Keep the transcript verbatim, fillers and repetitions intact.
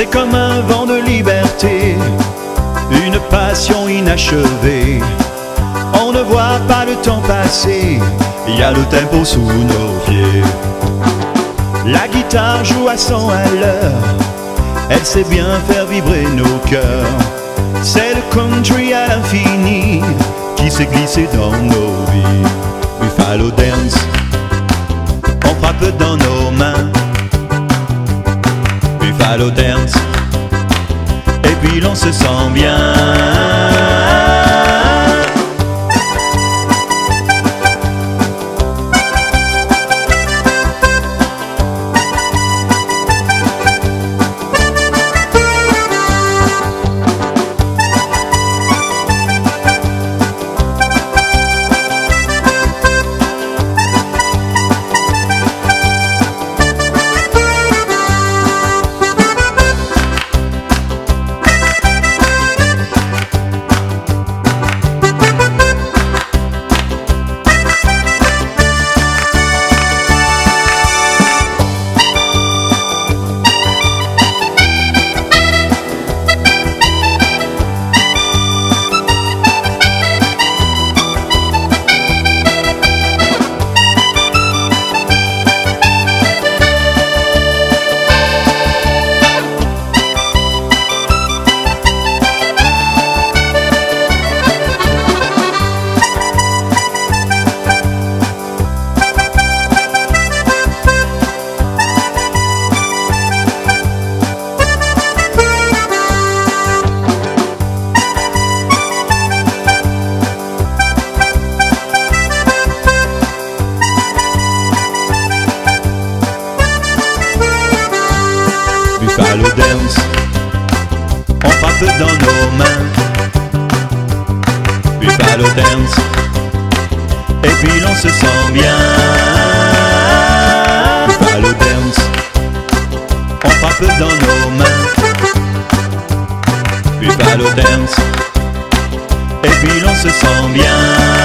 C'est comme un vent de liberté, une passion inachevée. On ne voit pas le temps passer, il y a le tempo sous nos pieds. La guitare joue à cent à l'heure, elle sait bien faire vibrer nos cœurs. C'est le country à l'infini qui s'est glissé dans nos vies. Buffalo dance, on frappe dans nos mains. Buffalo dance, et puis l'on se sent bien. Buffalo dance, on frappe dans nos mains. Buffalo dance, et puis l'on se sent bien. Buffalo dance, on frappe dans nos mains. Buffalo dance, et puis l'on se sent bien.